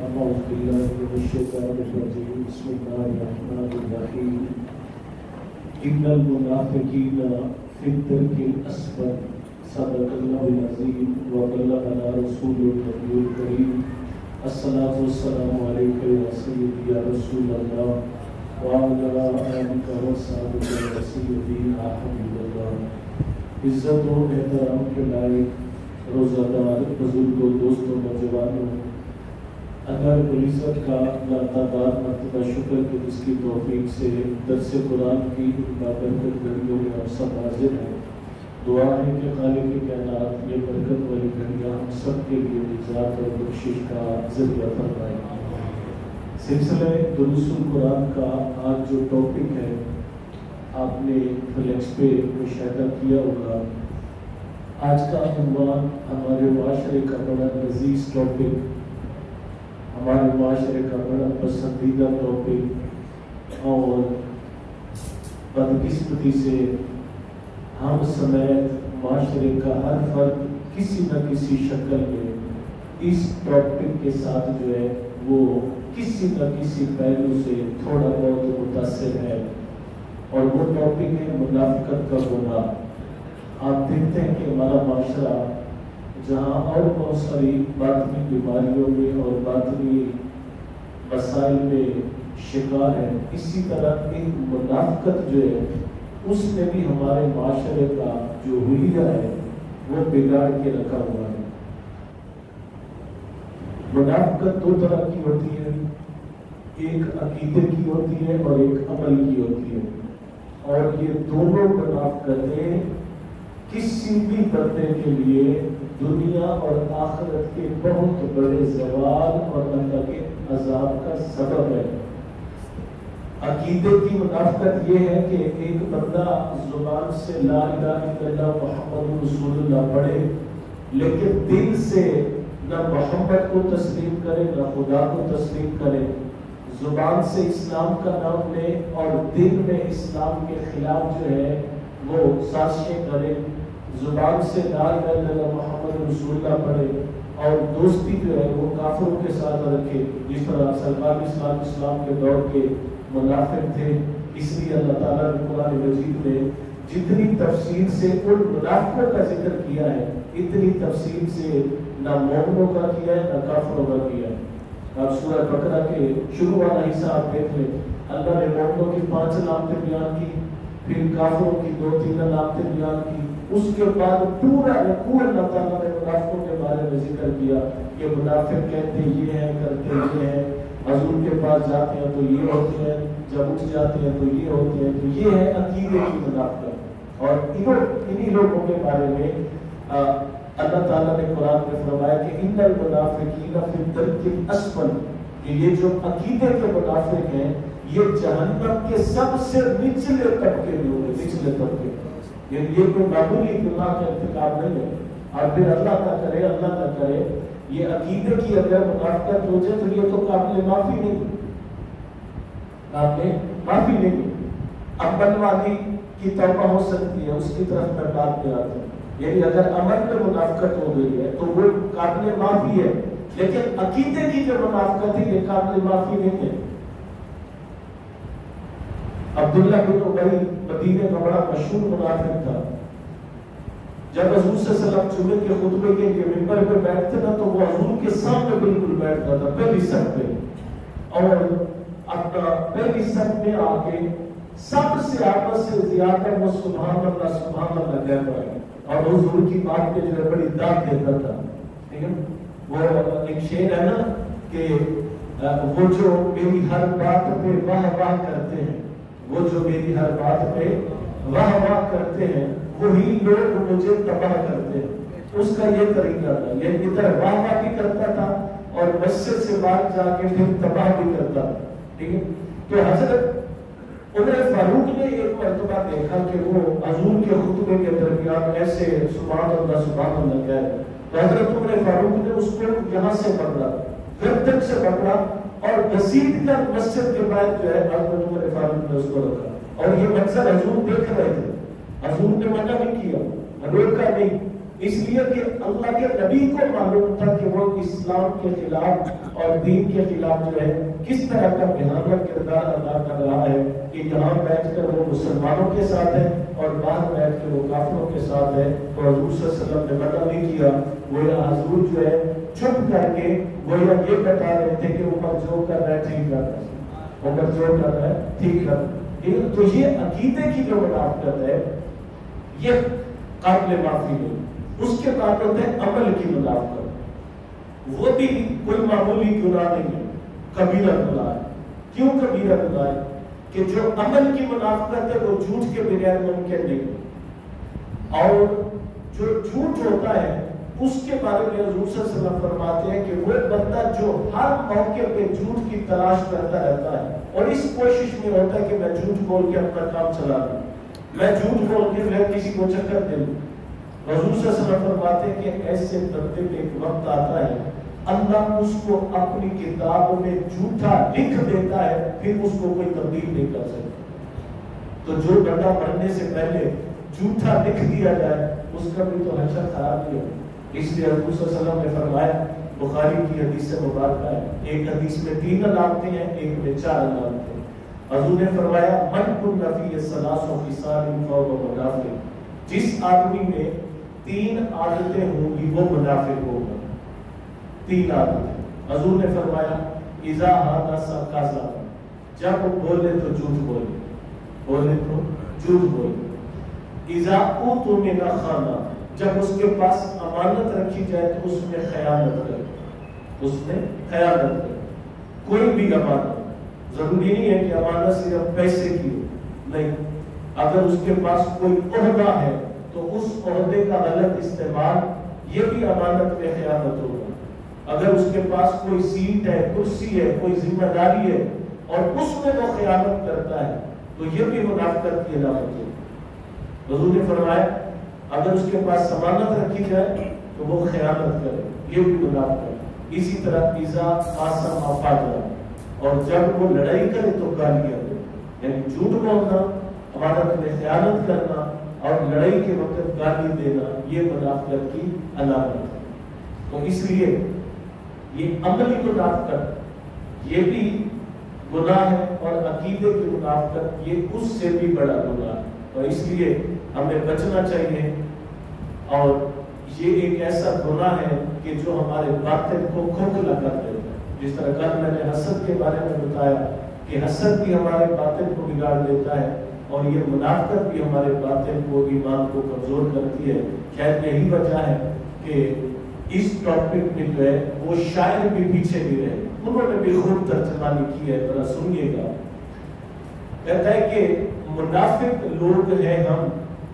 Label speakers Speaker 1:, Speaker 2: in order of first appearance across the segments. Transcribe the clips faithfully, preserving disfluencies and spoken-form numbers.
Speaker 1: أعوذ بالله من الشيطان الرجيم بسم الله الرحمن الرحيم إن المنافقين في الدرك الأسفل صدق الله العظيم وبلغنا رسوله النبي الكريم الصلاة والسلام عليك يا سيدي يا رسول الله وعلى آلك وصحبك يا سيدي يا حبيب الله. عزت و احترام کے لائق روزہ دار بزرگوں دوستوں نوجوانوں، اگر پولیسر کا لاتعداد مرتبہ شکر کہ اس کی توفیق سے درس قرآن کی بابرکت گھڑیوں میں ہم سب حاضر ہیں. دعا ہے کہ خالق کائنات یہ برکت والی گھڑیاں ہم سب کے لیے نجات اور بخشش کا ذریعہ فرمائے. سلسلہ دروس القرآن کا آج جو ٹاپک ہے آپ نے فلیکس پہ مشاہدہ کیا ہوگا. آج کا عنوان ہمارے معاشرے کا بڑا عزیز ٹاپک، ہمارے معاشرے کا بڑا پسندیدہ ٹاپک، اور بدقسمتی سے ہم سمیت معاشرے کا ہر فرد کسی نہ کسی شکل میں اس ٹاپک کے ساتھ جو ہے وہ کسی نہ کسی پہلو سے تھوڑا بہت متاثر ہے، اور وہ ٹاپک ہے منافقت کا گناہ. آپ دیکھتے ہیں کہ ہمارا معاشرہ جہاں اور بہت ساری باطنی بیماریوں میں اور باطنی مسائل میں شکار ہے، اسی طرح ایک منافقت جو ہے اس نے بھی ہمارے معاشرے کا جو حلیہ ہے وہ بگاڑ کے رکھا ہوا ہے. منافقت دو طرح کی ہوتی ہے، ایک عقیدے کی ہوتی ہے اور ایک عمل کی ہوتی ہے، اور یہ دونوں منافقتیں کسی بھی بندے کے لیے دنیا اور آخرت کے بہت بڑے زوال اور اللہ کے عذاب کا سبب ہے. عقیدے کی منافقت یہ ہے کہ ایک بندہ زبان سے لا الہ الا اللہ محمد رسول اللہ پڑھے، لیکن دل سے نہ محمد کو تسلیم کرے نہ خدا کو تسلیم کرے. زبان سے اسلام کا نام لے اور دل میں اسلام کے خلاف جو ہے وہ سازشیں کرے. زبان سے لا الہ الا اللہ محمد رسول اللہ پڑھے اور دوستی جو ہے وہ کافروں کے ساتھ رکھے، جس طرح سرکار اسلام اسلام کے دور کے منافق تھے. اس لیے اللہ تعالیٰ نے قرآن مجید میں جتنی تفصیل سے ان منافقوں کا ذکر کیا ہے اتنی تفصیل سے نہ مومنوں کا کیا ہے نہ کافروں کا کیا ہے. آپ سورہ بقرہ کے شروع والا حصہ آپ دیکھ لیں، اللہ نے مومنوں کی پانچ علامتیں بیان کی، پھر کافروں کی دو تین علامتیں بیان کی، اس کے بعد پورا رکوع اللہ تعالیٰ نے منافقوں کے بارے میں ذکر کیا کہ منافق کہتے یہ ہیں کرتے یہ ہیں، حضور کے پاس جاتے ہیں تو یہ ہوتے ہیں، جب اٹھ جاتے ہیں تو یہ ہوتے ہیں. تو یہ ہے عقیدے کی منافقت. اور انہی لوگوں کے بارے میں اللہ تعالیٰ نے قرآن میں فرمایا کہ ان المنافقین فی الدرک الاسفل، کہ یہ جو عقیدے کے منافق ہیں یہ جہنم کے سب سے نچلے طبقے میں ہوئے، نچلے طبقے. یعنی یہ کوئی معمولی گناہ کا ارتکاب نہیں ہے، اور پھر اللہ نہ کرے اللہ نہ کرے یہ عقیدے کی اگر منافقت ہو جائے تو یہ تو قابل معافی نہیں، قابل معافی نہیں. عمل والی کی توبہ ہو سکتی ہے، اس کی طرف میں بات میں آتا ہوں. یعنی اگر عمل میں منافقت ہو گئی ہے تو وہ قابل معافی ہے، لیکن عقیدے کی جو منافقت ہے یہ قابل معافی نہیں ہے. عبداللہ بن ابی مدینے کا بڑا مشہور منافق تھا. جب حضور صلی اللہ علیہ وسلم جمعے کے خطبے کے لیے منبر پہ بیٹھتے تھا تو وہ حضور کے سامنے بالکل بیٹھتا تھا، پہلی صف پہ، اور اپنا پہلی صف میں آ کے سب سے آپس سے زیادہ وہ سبحان اللہ سبحان اللہ کہہ رہا ہے، اور حضور کی بات پہ جو ہے بڑی داد دیتا تھا. ٹھیک ہے، وہ ایک شعر ہے نا کہ وہ جو میری ہر بات پہ واہ واہ کرتے ہیں، وہ جو میری ہر بات پہ واہ واہ کرتے ہیں وہی لوگ مجھے تباہ کرتے ہیں. اس کا یہ طریقہ تھا، یہ ادھر واہ واہ بھی کرتا تھا اور مسجد سے باہر جا کے پھر تباہ بھی کرتا تھا. ٹھیک ہے، تو حضرت عمر فاروق نے ایک مرتبہ دیکھا کہ وہ حضور کے خطبے کے درمیان ایسے سبحان اللہ سبحان اللہ کہہ رہے. تو حضرت عمر فاروق نے اس کو یہاں سے پکڑا، گردن سے پکڑا اور گھسیٹ کر مسجد کے بعد جو ہے حضرت عمر فاروق نے اس کو رکھا. اور یہ منظر حضور دیکھ رہے تھے، حضور نے منع نہیں کیا، روکا نہیں، اس لیے کہ اللہ کے نبی کو معلوم تھا کہ وہ اسلام کے خلاف اور دین کے خلاف جو ہے کس طرح کا بھیانک کردار ادا کر رہا ہے کہ یہاں بیٹھ کر وہ مسلمانوں کے ساتھ ہے اور باہر بیٹھ کر وہ کافروں کے ساتھ ہے. تو حضور صلی اللہ علیہ وسلم نے منع نہیں کیا. وہ حضور جو ہے چپ کر کے وہ یہ بتا رہے تھے کہ عمر جو کر رہا ہے ٹھیک کر رہا ہے، عمر جو کر رہا ہے ٹھیک کر رہا ہے. تو یہ عقیدے کی جو منافقت ہے یہ قابل معافی نہیں. اس کے بعد ہوتا ہے عمل کی منافقت. وہ بھی کوئی معمولی گناہ نہیں ہے، کبیرہ گناہ ہے. کیوں کبیرہ گناہ ہے؟ کہ جو عمل کی منافقت ہے وہ جھوٹ کے بغیر ممکن نہیں ہے. اور جو جھوٹ ہوتا ہے اس کے بارے میں حضور صلی اللہ علیہ وسلم فرماتے ہیں کہ وہ بندہ جو ہر موقع پہ جھوٹ کی تلاش کرتا رہتا ہے اور اس کوشش میں ہوتا ہے کہ میں جھوٹ بول کے اپنا کام چلا لوں، میں جھوٹ بول کے میں کسی کو چکر دے لوں. حضور صلی اللہ علیہ وسلم فرماتے ہیں کہ ایسے بندے میں ایک وقت آتا ہے اللہ اس کو اپنی کتابوں میں جھوٹا لکھ دیتا ہے، پھر اس کو کوئی تبدیل نہیں کر سکتا. تو جو بندہ مرنے سے پہلے جھوٹا لکھ دیا جائے اس کا بھی تو حشر خراب نہیں ہے. اس لیے حضور صلی اللہ علیہ وسلم نے فرمایا، بخاری کی حدیث سے مبارکہ ہے، ایک حدیث میں تین علامتیں ہیں، ایک میں چار علامتیں. حضور نے فرمایا من کن فیہ ثلاث خصال فہو منافق، جس آدمی میں تین عادتیں ہوں گی وہ منافق ہوگا. تین عادتیں. حضور نے فرمایا اذا حدث کذب، جب وہ بولے تو جھوٹ بولے، بولے تو جھوٹ بولے. اذا اؤتمن خان، جب اس کے پاس امانت رکھی جائے تو اس میں خیانت کرے، اس میں خیانت کرے. کوئی بھی امانت، ضروری نہیں ہے کہ امانت صرف پیسے کی ہو، نہیں. اگر اس کے پاس کوئی عہدہ ہے تو اس عہدے کا غلط استعمال یہ بھی امانت میں خیانت ہوگا. اگر اس کے پاس کوئی سیٹ ہے، کرسی ہے، کوئی ذمہ داری ہے اور اس میں وہ خیانت کرتا ہے تو یہ بھی منافقت کی علامت ہے. حضور نے فرمایا اگر اس کے پاس ضمانت رکھی جائے تو وہ خیانت کرے، یہ بھی منافقت. اسی طرح اذا قاسم فاجر، اور جب وہ لڑائی کرے تو گالیاں دے، یعنی جھوٹ بولنا، امانت میں خیانت کرنا اور لڑائی کے وقت گالی دینا یہ منافقت کی علامت ہے. تو اس لیے یہ عملی منافقت یہ بھی گناہ ہے اور عقیدے کی منافقت یہ اس سے بھی بڑا گناہ ہے. اور اس لیے ہمیں بچنا چاہیے. اور یہ ایک ایسا گناہ ہے کہ جو ہمارے باطن کو کھوکھلا کر دیتا ہے. جس طرح کل میں نے حسد کے بارے میں بتایا کہ حسد بھی ہمارے باطن کو بگاڑ دیتا ہے اور یہ منافقت بھی ہمارے باطن کو، ایمان کو کمزور کرتی ہے. خیر یہی وجہ ہے کہ اس ٹاپک میں جو ہے وہ شاعر بھی پیچھے نہیں رہے، انہوں نے بھی خوب ترجمانی کی ہے، ذرا سنیے گا. کہتا ہے کہ منافق لوگ ہیں ہم،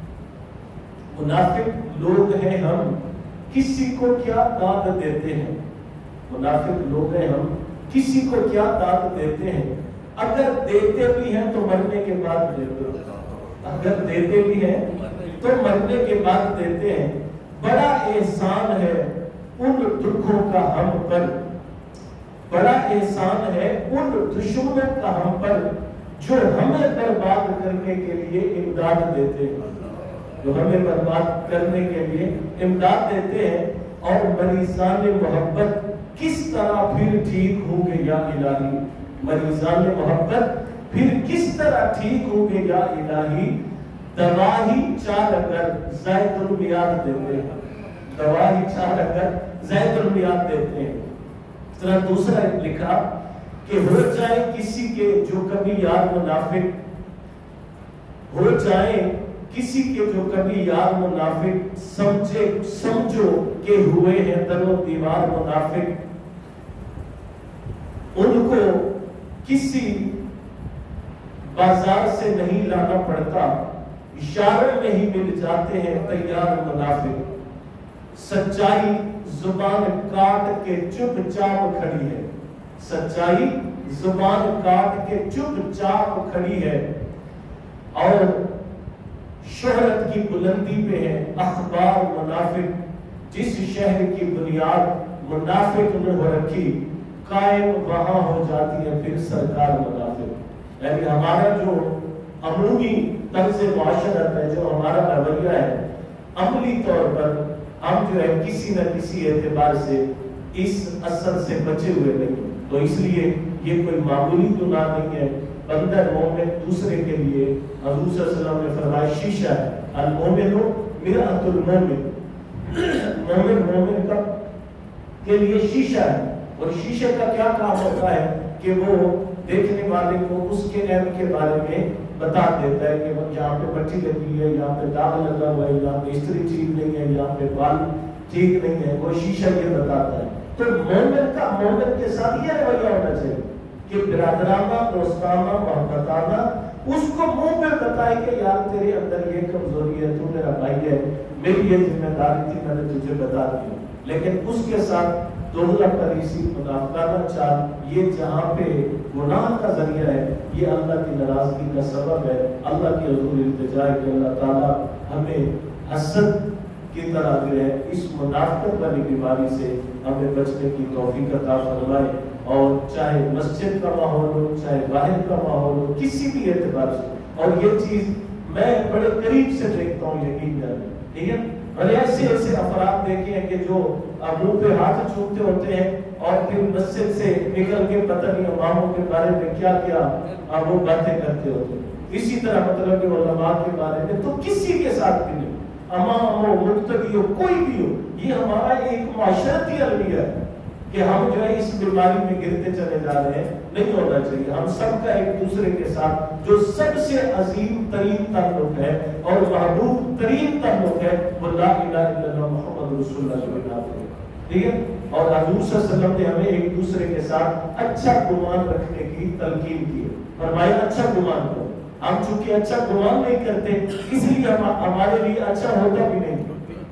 Speaker 1: منافق لوگ ہیں ہم، کسی کو کیا داد دیتے ہیں. منافق لوگ ہیں ہم، کسی کو کیا داد دیتے ہیں. اگر دیتے بھی ہیں تو مرنے کے بعد دیتے ہیں، اگر دیتے بھی ہیں تو مرنے کے بعد دیتے ہیں. بڑا احسان ہے ان دکھوں کا ہم پر، بڑا احسان ہے ان دشمنوں کا ہم پر جو ہمیں برباد کرنے کے لیے امداد دیتے ہیں، جو ہمیں برباد کرنے کے لیے امداد دیتے ہیں. اور مریضان محبت کس طرح پھر ٹھیک ہوں گے یا الہی، مریضان محبت پھر کس طرح ٹھیک ہوں گے یا الہی. دواہی چار اگر زائد المیاد دیتے ہیں، دواہی چار اگر زائد المیاد دیتے ہیں. اس طرح دوسرا لکھا کہ ہو جائے کسی کے جو کبھی یار منافق، ہو جائے کسی کے جو کبھی یار منافق، سمجھے سمجھو کہ ہوئے ہیں در و دیوار منافق. ان کو کسی بازار سے نہیں لانا پڑتا، اشاروں میں ہی مل جاتے ہیں تیار منافق. سچائی زبان کاٹ کے چپ چاپ کھڑی ہے، سچائی زبان کاٹ کے چپ چاپ کھڑی ہے. اور شہرت کی بلندی پہ ہے اخبار منافق. جس شہر کی بنیاد منافق نے ہو رکھی، قائم وہاں ہو جاتی ہے پھر سرکار منافق. یعنی ہمارا جو عمومی طرز معاشرت ہے، جو ہمارا رویہ ہے، عملی طور پر ہم جو ہے کسی نہ کسی اعتبار سے اس اثر سے بچے ہوئے نہیں. تو اس لیے یہ کوئی معمولی گناہ نہیں ہے. بندہ مومن دوسرے کے لیے حضور صلی اللہ علیہ وسلم نے فرمایا شیشہ ہے. المومن مرآۃ المومن، مومن مومن کا کے لیے شیشہ ہے. اور شیشے کا کیا کام ہوتا ہے کہ وہ دیکھنے والے کو اس کے عیب کے بارے میں بتا دیتا ہے کہ یہاں پہ پٹی لگی ہے، یہاں پہ داغ لگا ہوا ہے، یہاں پہ استری ٹھیک نہیں ہے، یہاں پہ بال ٹھیک نہیں ہے. وہ شیشہ یہ بتاتا ہے. تو مومن کا مومن کے ساتھ یہ رویہ ہونا چاہیے کہ برادرانہ، دوستانہ، محبتانہ اس کو منہ پہ بتائے کہ یار تیرے اندر یہ کمزوری ہے، تو میرا بھائی ہے، میری یہ ذمہ داری تھی، میں نے تجھے بتا دی. لیکن اس کے ساتھ دوغلا پریسی، منافقانہ چال، یہ جہاں پہ گناہ کا ذریعہ ہے، یہ اللہ کی ناراضگی کا سبب ہے. اللہ کی حضور التجا ہے کہ اللہ تعالیٰ ہمیں حسد کی طرح جو ہے اس منافقت والی بیماری سے ہمیں بچنے کی توفیق عطا فرمائے. اور چاہے مسجد کا ماحول ہو، چاہے باہر کا ماحول ہو، کسی بھی اعتبار سے. اور یہ چیز میں بڑے قریب سے دیکھتا ہوں، یقین جانے. ٹھیک ہے، اور ایسے ایسے افراد دیکھے ہیں کہ جو منہ پہ ہاتھ چھوٹتے ہوتے ہیں اور پھر مسجد سے نکل کے پتہ نہیں اماموں کے بارے میں کیا کیا وہ باتیں کرتے ہوتے ہیں. اسی طرح مطلب کہ علماء کے بارے میں تو کسی کے ساتھ بھی نہیں، امام ہو، مقتدی ہو، کوئی بھی ہو. یہ ہمارا ایک معاشرتی المیہ ہے کہ ہم جو ہے اس بیماری میں گرتے چلے جا رہے ہیں. نہیں ہونا چاہیے. ہم سب کا ایک دوسرے کے ساتھ جو سب سے عظیم ترین تعلق ہے اور محبوب ترین تعلق ہے وہ لا الہ الا اللہ محمد رسول اللہ کی بات ہے. ٹھیک ہے، اور حضور صلی اللہ علیہ وسلم نے ہمیں ایک دوسرے کے ساتھ اچھا گمان رکھنے کی تلقین کی ہے. فرمایا اچھا گمان کرو. ہم چونکہ اچھا گمان نہیں کرتے اس لیے ہم ہمارے لیے اچھا ہوتا بھی نہیں.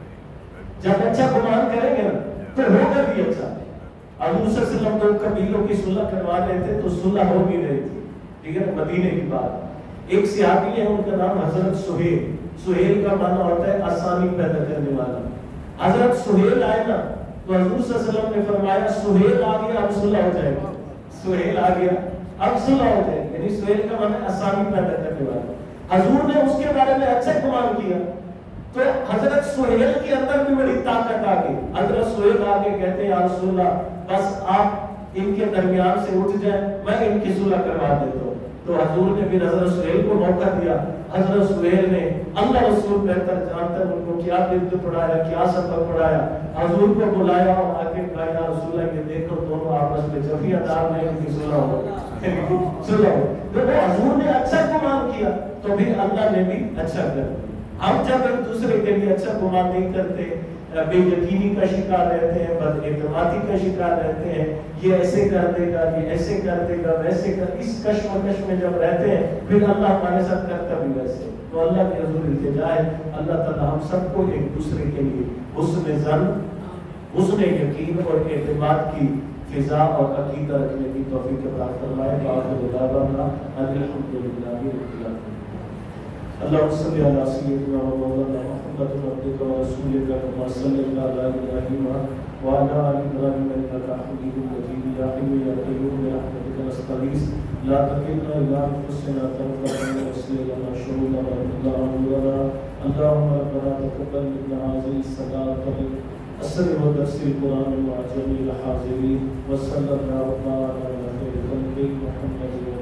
Speaker 1: جب اچھا گمان کریں گے نا تو ہوگا بھی اچھا. حضور صلی اللہ علیہ وسلم دو قبیلوں کی صلح کروا رہے تھے تو صلح ہو بھی رہی تھی. ٹھیک ہے، مدینے کی بات. ایک صحابی ہے، ان کا نام حضرت سہیل. سہیل کا معنی ہوتا ہے آسانی پیدا کرنے والا. حضرت سہیل آئے نا تو حضور صلی اللہ علیہ وسلم نے فرمایا سہیل آ گیا اب صلح ہو جائے گا. سہیل آ گیا اب صلح ہو جائے گی. یعنی سہیل کا معنی آسانی پیدا کرنے والا. حضور نے اس کے بارے میں اچھا گمان کیا تو حضرت سہیل کے اندر بھی بڑی طاقت آ گئی. حضرت سہیل آ کے کہتے ہیں یا رسول اللہ بس آپ ان کے درمیان سے اٹھ جائیں، میں ان کی صلح کروا دیتا ہوں. تو حضور نے بھی حضرت سہیل کو موقع دیا. حضرت سہیل نے اللہ رسول بہتر جانتے ان کو کیا درد پڑھایا، کیا سبق پڑھایا. حضور کو بلایا اور آ کے کہا یا رسول اللہ یہ دیکھو دونوں آپس میں جفیہ دار میں ان کی صلح ہو صلح ہو. تو وہ حضور نے اچھا گمان کیا تو بھی اللہ نے بھی اچھا کر دیا. ہم جب ایک دوسرے کے لیے اچھا گمان نہیں کرتے، بے یقینی کا شکار رہتے ہیں، بد اعتمادی کا شکار رہتے ہیں، یہ ایسے کر دے گا، یہ ایسے کر دے گا، ویسے کر، اس کشمکش میں جب رہتے ہیں پھر اللہ ہمارے ساتھ کرتا بھی ویسے. تو اللہ کی حضور التجا ہے اللہ تعالی ہم سب کو ایک دوسرے کے لیے حسن ظن، حسن یقین اور اعتماد کی فضا اور عقیدہ رکھنے کی توفیق عطا فرمائے. وآخر دعوانا ان الحمد للہ رب العالمین. اللهم صل على سيدنا ومولانا محمد عبدك ورسولك كما صليت على ابراهيم وعلى ال ابراهيم انك حميد مجيد. يا حي يا قيوم برحمتك نستغيث لا تكلنا الى انفسنا طرفة عين واغفر لنا شرورنا وارحمنا عمرنا. اللهم ربنا تقبل منا هذه الصلاة السر ودرس القرآن مع جميع الحاضرين وصلى الله على خير خلقه محمد